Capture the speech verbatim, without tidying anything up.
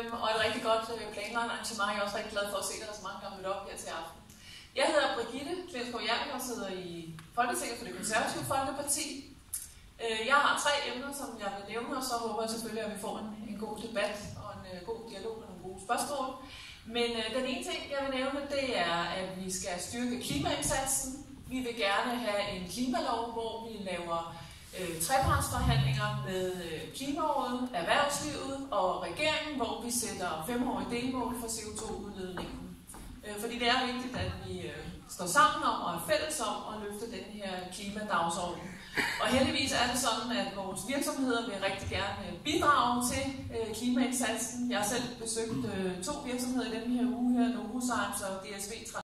øhm, og et rigtig godt øh, planlagt arrangement. Jeg er også rigtig glad for at se, at der er så mange, der er mødt op her til aften. Jeg hedder Brigitte Klintskov Jerkel og sidder i Folketinget for det Konservative Folkeparti. Øh, jeg har tre emner, som jeg vil nævne, og så håber jeg selvfølgelig, at vi får en, en god debat og en øh, god dialog og nogle gode spørgsmål. Men øh, den ene ting, jeg vil nævne, det er, at vi skal styrke klimaindsatsen. Vi vil gerne have en klimalov, hvor vi laver øh, trepartsforhandlinger med øh, Klimarådet, erhvervslivet og regeringen, hvor vi sætter femårige delmål for C O to udledningen. Øh, fordi det er vigtigt, at vi øh, står sammen om og er fælles om at løfte den her klimadagsorden. Og heldigvis er det sådan, at vores virksomheder vil rigtig gerne bidrage til øh, klimaindsatsen. Jeg har selv besøgt øh, to virksomheder i denne her uge her, Novozymes og D S V